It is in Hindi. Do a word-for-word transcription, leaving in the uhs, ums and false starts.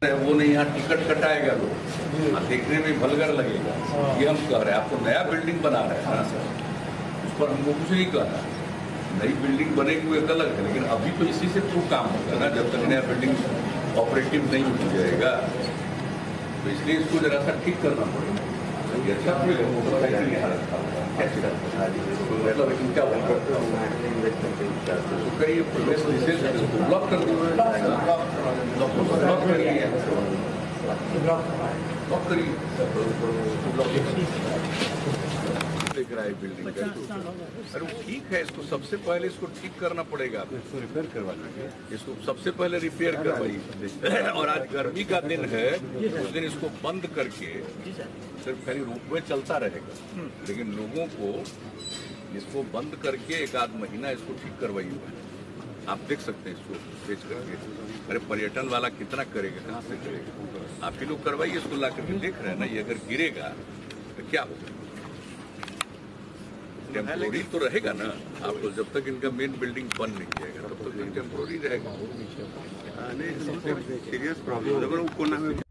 वो नहीं, यहाँ टिकट कटाएगा लोग, देखने में भलगर लगेगा। ये हम कह रहे हैं, आपको नया बिल्डिंग बना रहे हैं ना सर, उस पर हमको कुछ नहीं कहना। नई बिल्डिंग बनेगी वो एक अलग है, लेकिन अभी तो इसी से तो काम होगा ना, जब तक नया बिल्डिंग ऑपरेटिव नहीं हो जाएगा। तो इसलिए इसको जरा सा ठीक करना पड़ेगा। अच्छा मतलब क्या करिए, ब्लॉक कर ब्लॉक करिए ब्लॉक करिए देख रहा है बिल्डिंग का। अरे वो ठीक है, इसको सबसे पहले इसको ठीक करना पड़ेगा, इसको रिपेयर करवा लीजिए, इसको सबसे पहले रिपेयर करवाइए। और आज गर्मी का दिन है, उस दिन इसको बंद करके सिर्फ खाली रोपवे चलता रहेगा, लेकिन लोगों को इसको बंद करके एक आध महीना इसको ठीक करवाइए। आप देख सकते हैं इसको बेच करके। अरे पर्यटन वाला कितना करेगा, कहाँ से करेगा? आप ही लोग करवाइए इसको, ला करके देख रहे हैं ना, ये अगर गिरेगा तो क्या होगा? टेम्पोररी तो रहेगा ना, आपको जब तक इनका मेन बिल्डिंग बन नहीं जाएगा तब तक टेम्पोररी रहेगा। Serious problem